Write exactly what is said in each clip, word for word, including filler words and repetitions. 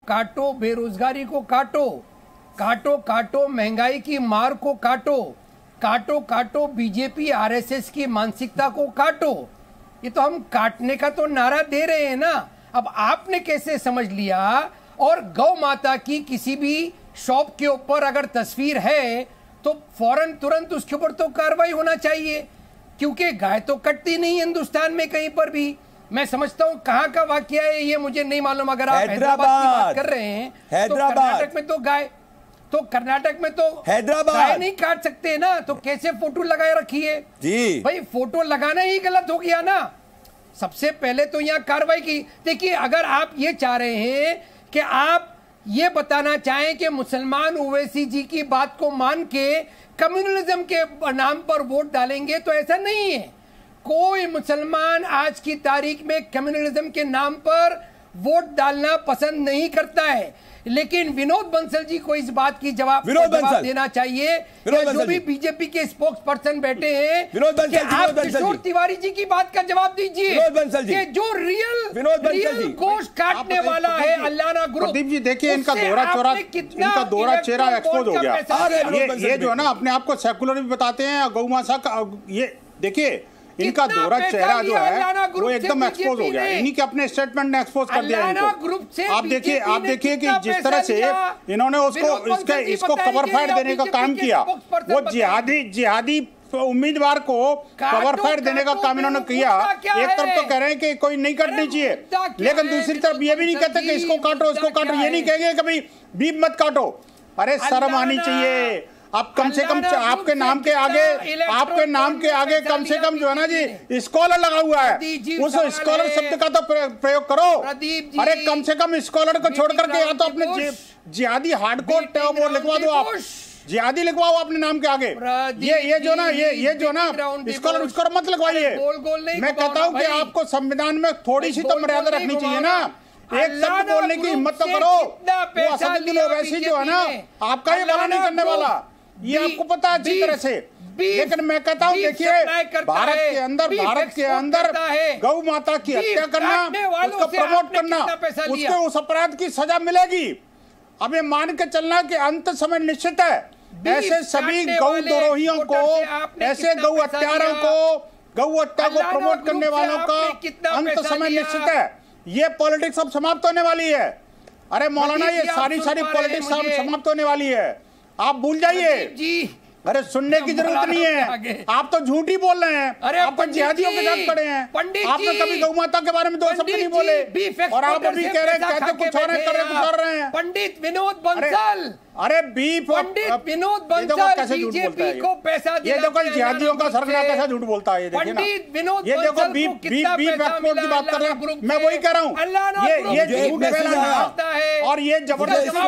काटो, बेरोजगारी को काटो, काटो काटो महंगाई की मार को काटो, काटो काटो बीजेपी आरएसएस की मानसिकता को काटो। ये तो हम काटने का तो नारा दे रहे हैं ना। अब आपने कैसे समझ लिया? और गौ माता की किसी भी शॉप के ऊपर अगर तस्वीर है तो फौरन तुरंत उसके ऊपर तो कार्रवाई होना चाहिए, क्योंकि गाय तो कटती नहीं हिंदुस्तान में कहीं पर भी। मैं समझता हूं कहां का वाकया है ये मुझे नहीं मालूम। अगर आप हैदराबाद की बात कर रहे हैं तो कर्नाटक में तो गाय तो कर्नाटक में तो हैदराबाद गाय नहीं काट सकते ना, तो कैसे फोटो लगाए रखी है जी? भाई फोटो लगाना ही गलत हो गया ना। सबसे पहले तो यहाँ कार्रवाई की। देखिए, अगर आप ये चाह रहे हैं कि आप ये बताना चाहें कि मुसलमान ओवैसी जी की बात को मान के कम्युनलिज्म के नाम पर वोट डालेंगे, तो ऐसा नहीं है। कोई मुसलमान आज की तारीख में कम्युनलिज्म के नाम पर वोट डालना पसंद नहीं करता है। लेकिन विनोद बंसल जी को इस बात की जवाब जवाब देना चाहिए कि जो भी बीजेपी के स्पोक्स पर्सन बैठे हैं, कि आप किशोर तिवारी जी की बात का जवाब दीजिए कि जो रियल रियल गोश्त काटने वाला है अल्लाना ग्रुप। प्रदीप जी देखिए, इनका दोहरा चेहरा इनका दोहरा चेहरा एक्सपोज हो गया। ये ये जो है ना अपने आप को सेकुलर भी बताते हैं, गौ माता का ये देखिए इनका दोहरा चेहरा जो है वो एकदम एक्सपोज हो गया। इन्हीं के अपने स्टेटमेंट ने एक्सपोज कर दिया इनको। आप देखिए आप देखिए कि जिस तरह से इन्होंने उसको इसके इसको कवर फायर देने का काम किया, वो जिहादी जिहादी उम्मीदवार को कवर फायर देने का काम इन्होंने किया। एक तरफ तो कह रहे हैं कि कोई नहीं कटनी चाहिए, लेकिन दूसरी तरफ ये भी नहीं कहते कि इसको काटो इसको काटो। ये नहीं कहेंगे कभी बीफ मत काटो। अरे शर्म आनी चाहिए। आप कम से कम आपके नाम के आगे आपके नाम के आगे कम से कम जो है ना जी स्कॉलर लगा हुआ है, उस स्कॉलर शब्द का तो प्रयोग करो। अरे कम से कम स्कॉलर को छोड़ करके या तो अपने जिहादी हार्डकोर वो लिखवा दो, आप जिहादी लिखवाओ अपने नाम के आगे। ये ये जो ना ये ये जो ना स्कॉलर स्कॉलर मत लिखवाइए। मैं कहता हूँ कि आपको संविधान में थोड़ी सी तो मर्यादा रखनी चाहिए ना। एक शब्द बोलने की हिम्मत तो करो। वो असदुद्दीन ओवैसी जो है ना आपका ये भला नहीं करने वाला, ये आपको पता है अच्छी तरह से। लेकिन मैं कहता हूँ देखिए, भारत के अंदर भारत के अंदर गौ माता की हत्या करना, उसको प्रमोट करना, उसको उस अपराध की सजा मिलेगी। अब ये मान के चलना कि अंत समय निश्चित है। ऐसे सभी गौ द्रोहियों को, ऐसे गौ हत्यारों को, गौ हत्या को प्रमोट करने वालों का अंत समय निश्चित है। ये पॉलिटिक्स अब समाप्त होने वाली है। अरे मौलाना, ये सारी सारी पॉलिटिक्स अब समाप्त होने वाली है, आप भूल जाइए। अरे सुनने की जरूरत नहीं है, आप तो झूठ ही बोल रहे हैं। अरे आप तो जिहादियों के साथ खड़े हैं। आपने कभी गौ माता के बारे में दो शब्द नहीं बोले, और आप अभी कह रहे हैं कहते कुछ और कर रहे कुछ कर रहे हैं। पंडित विनोद बंसल, अरे बीफ पंडित विनोद बंसल कैसे झूठ बोलता है? को पैसा ये देखो जिहादियों का सरगना कैसा झूठ बोलता है। ये देखिए ना, ये देखो बीफ बीफ बीफ एक्सपोर्ट की बात कर रहे हैं। मैं वही कह रहा हूँ, ये ये झूठ फैलाना और ये जबरदस्ती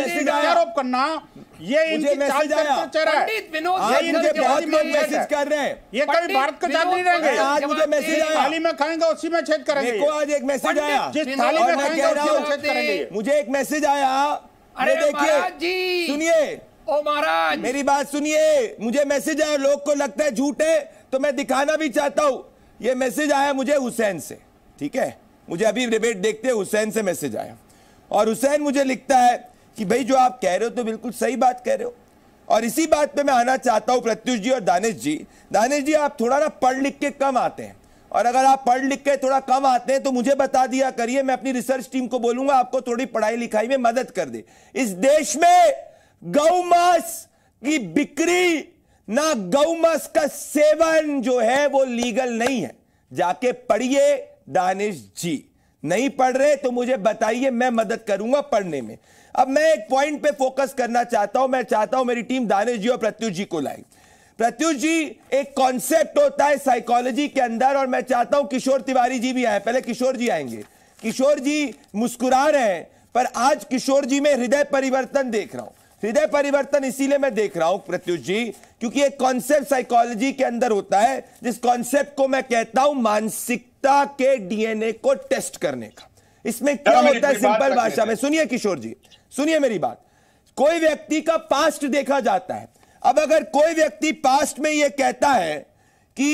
आरोप करना, ये इनकी चाल चेहरा है। आज मुझे बहुत लोग मैसेज कर रहे हैं, ये कभी भारत को जान नहीं रहेंगे। आज मुझे मैसेज आया, थाली में खाएंगे उसी में छेद करेंगे। मेरे को आज एक मैसेज आया, जिस थाली में खाएंगे उसी में छेद करेंगे। मुझे एक मैसेज आया। अरे देखिए सुनिए, ओ महाराज मेरी बात सुनिए। मुझे मैसेज आया, लोग को लगता है झूठ है तो मैं दिखाना भी चाहता हूं। ये मैसेज आया मुझे हुसैन से, ठीक है, मुझे अभी डिबेट देखते हुसैन से मैसेज आया, और हुसैन मुझे लिखता है कि भाई जो आप कह रहे हो तो बिल्कुल सही बात कह रहे हो। और इसी बात पे मैं आना चाहता हूं प्रत्युष जी और दानिश जी। दानिश जी, आप थोड़ा ना पढ़ लिख के कम आते हैं, और अगर आप पढ़ लिख के थोड़ा कम आते हैं तो मुझे बता दिया करिए, मैं अपनी रिसर्च टीम को बोलूंगा आपको थोड़ी पढ़ाई लिखाई में मदद कर दे। इस देश में गौ मांस की बिक्री ना गौ मांस का सेवन जो है वो लीगल नहीं है। जाके पढ़िए दानिश जी, नहीं पढ़ रहे तो मुझे बताइए, मैं मदद करूंगा पढ़ने में। अब मैं एक पॉइंट पे फोकस करना चाहता हूं। मैं चाहता हूं मेरी टीम दानिश जी और प्रत्युष जी को लाए। प्रत्युष जी, एक कॉन्सेप्ट होता है साइकोलॉजी के अंदर, और मैं चाहता हूं किशोर तिवारी जी भी आए। पहले किशोर जी आएंगे। किशोर जी मुस्कुरा रहे हैं, पर आज किशोर जी में हृदय परिवर्तन देख रहा हूं। हृदय परिवर्तन इसीलिए मैं देख रहा हूं प्रत्युष जी, क्योंकि एक कॉन्सेप्ट साइकोलॉजी के अंदर होता है, जिस कॉन्सेप्ट को मैं कहता हूं मानसिकता के डीएनए को टेस्ट करने का। इसमें क्या होता है सिंपल भाषा में, सुनिए किशोर जी, सुनिए मेरी बात। कोई व्यक्ति का पास्ट देखा जाता है। अब अगर कोई व्यक्ति पास्ट में यह कहता है कि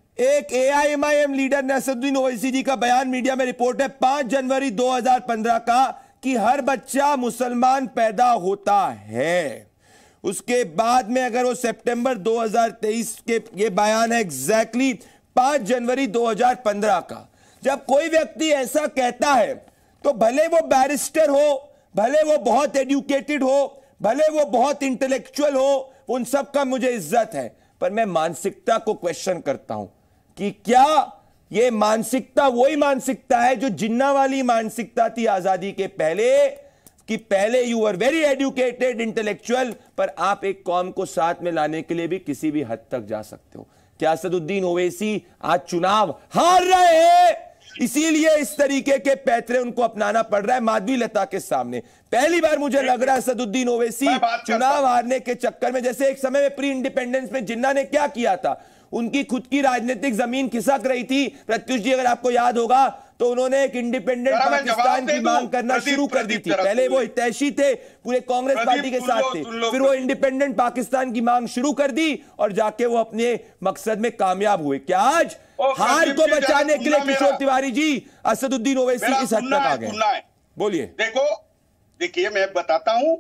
एक एआईएमआईएम लीडर असदुद्दीन ओवैसी जी का बयान मीडिया में रिपोर्ट है पांच जनवरी दो हज़ार पंद्रह का, कि हर बच्चा मुसलमान पैदा होता है। उसके बाद में अगर वो सितंबर दो हज़ार तेईस के ये बयान है एग्जैक्टली पांच जनवरी दो हज़ार पंद्रह का, जब कोई व्यक्ति ऐसा कहता है तो भले वो बैरिस्टर हो, भले वो बहुत एजुकेटेड हो, भले वो बहुत इंटेलेक्चुअल हो, उन सब का मुझे इज्जत है, पर मैं मानसिकता को क्वेश्चन करता हूं कि क्या ये मानसिकता वही मानसिकता है जो जिन्ना वाली मानसिकता थी आजादी के पहले, कि पहले you are very educated intellectual पर आप एक कौम को साथ में लाने के लिए भी किसी भी हद तक जा सकते हो। क्या असदुद्दीन ओवैसी आज चुनाव हार रहे हैं इसीलिए इस तरीके के पैतरे उनको अपनाना पड़ रहा है माधवी लता के सामने? पहली बार मुझे लग रहा है असदुद्दीन ओवैसी चुनाव हारने के चक्कर में, जैसे एक समय में प्री इंडिपेंडेंस में जिन्ना ने क्या किया था, उनकी खुद की राजनीतिक जमीन खिसक रही थी। प्रत्युष जी, अगर आपको याद होगा तो उन्होंने एक इंडिपेंडेंट पाकिस्तान की मांग करना शुरू कर दी थी। पहले वो हितैषी थे, पूरे कांग्रेस पार्टी के साथ थे, फिर वो इंडिपेंडेंट पाकिस्तान की मांग शुरू कर दी और जाके वो अपने मकसद में कामयाब हुए। क्या आज हार को बचाने के लिए किशोर तिवारी जी असदुद्दीन ओवैसी इस हद तक आ गए? बोलिए। देखो, देखिए मैं बताता हूं,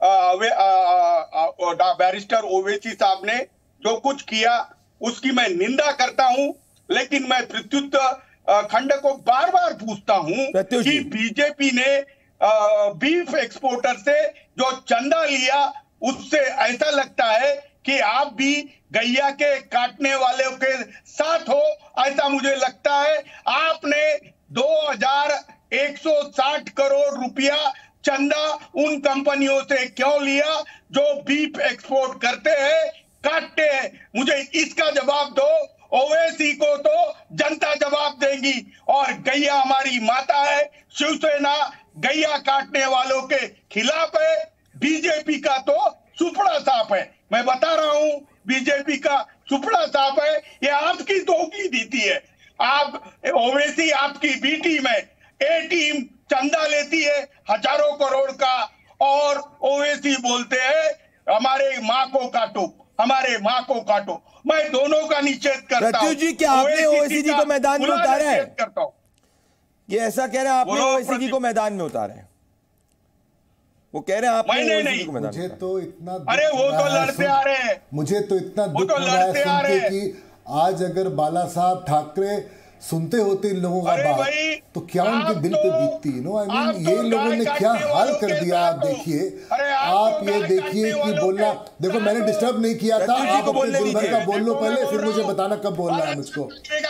बैरिस्टर ओवैसी साहब ने जो कुछ किया उसकी मैं निंदा करता हूं, लेकिन मैं प्रत्युत खंड को बार बार पूछता हूं कि बीजेपी ने बीफ एक्सपोर्टर से जो चंदा लिया उससे ऐसा लगता है कि आप भी गैया के काटने वालों के साथ हो, ऐसा मुझे लगता है। आपने दो हज़ार एक सौ साठ करोड़ रुपया चंदा उन कंपनियों से क्यों लिया जो बीफ एक्सपोर्ट करते हैं, काटते हैं? मुझे इसका जवाब दो। ओवैसी को तो जनता जवाब देगी, और गैया हमारी माता है। शिवसेना गैया काटने वालों के खिलाफ है, बीजेपी का तो सुपड़ा साफ है। मैं बता रहा हूं, बीजेपी का सुपड़ा साफ है। ये आपकी दोगली नीति है। आप ओवैसी आपकी बी टीम है, ए टीम चंदा लेती है हजारों करोड़ का, और ओवैसी बोलते हैं हमारे माँ को काटो, हमारे माँ को काटो। मैं दोनों का निषेध करता हूं। जी, क्या आपने ओवैसी जी को मैदान में उतारा है? करता हूं। ये ऐसा कह रहे हैं आपने ओवैसी जी को मैदान में उतारा है? वो कह रहे हैं आपने ओवैसी जी को मैदान में? मुझे तो इतना, अरे वो तो लड़ते आ रहे हैं। मुझे तो इतना दुख हो रहा है सुन के कि आज अगर बाला साहब ठाकरे सुनते होते इन लोगों का बात, तो क्या उनके दिल पे बीतती। नो आई मीन ये लोगों ने क्या हाल कर दिया। आप देखिए, आप ये देखिए कि बोलना, देखो मैंने डिस्टर्ब नहीं किया था, आप अपने दिन भर का बोल लो पहले, फिर मुझे बताना कब बोलना है मुझको।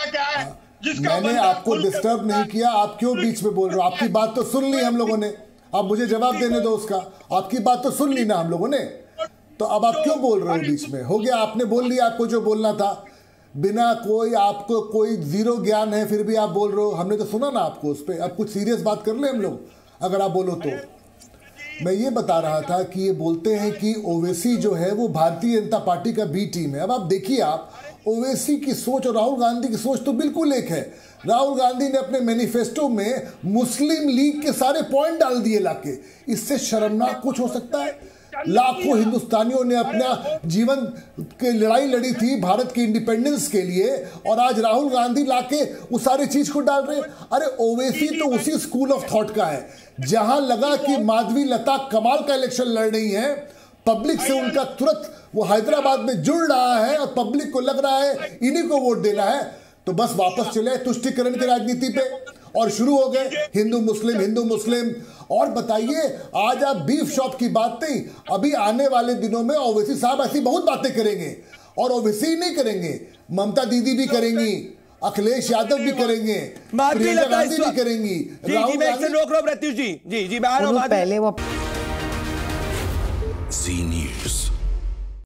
मैंने आपको डिस्टर्ब नहीं किया, आप क्यों बीच में बोल रहे हो? आपकी बात तो सुन ली हम लोगों ने, अब मुझे जवाब देने दो उसका। आपकी बात तो सुन ली ना हम लोगों ने, तो अब आप क्यों बोल रहे हो बीच में? हो गया, आपने बोल लिया आपको जो बोलना था, बिना कोई आपको कोई जीरो ज्ञान है फिर भी आप बोल रहे हो। हमने तो सुना ना आपको उस पर। अब कुछ सीरियस बात कर ले हम लोग, अगर आप बोलो तो। मैं ये बता रहा था कि ये बोलते हैं कि ओवैसी जो है वो भारतीय जनता पार्टी का बी टीम है। अब आप देखिए, आप ओवैसी की सोच और राहुल गांधी की सोच तो बिल्कुल एक है। राहुल गांधी ने अपने मैनिफेस्टो में मुस्लिम लीग के सारे पॉइंट डाल दिए लाके। इससे शर्मनाक कुछ हो सकता है? लाखों हिंदुस्तानियों ने अपना जीवन की लड़ाई लड़ी थी भारत की इंडिपेंडेंस के लिए, और आज राहुल गांधी लाके उस सारी चीज को डाल रहे। अरे ओवैसी तो उसी स्कूल ऑफ थॉट का है, जहां लगा कि माधवी लता कमाल का इलेक्शन लड़ रही है, पब्लिक से उनका तुरंत वो हैदराबाद में जुड़ रहा है और पब्लिक को लग रहा है इन्हीं को वोट देना है, तो बस वापस चले तुष्टिकरण की राजनीति पे और शुरू हो गए हिंदू मुस्लिम हिंदू मुस्लिम। और बताइए, आज आप बीफ शॉप की बात नहीं, अभी आने वाले दिनों में ओवैसी साहब ऐसी बहुत बातें करेंगे, और ओवैसी नहीं करेंगे, ममता दीदी भी करेंगी, अखिलेश यादव भी करेंगे, प्रियंका गांधी भी करेंगी, राहुल गांधी। रोक रो प्रत्युष जी जी जी मैं आ रहा हूं। पहले वो जी न्यूज़।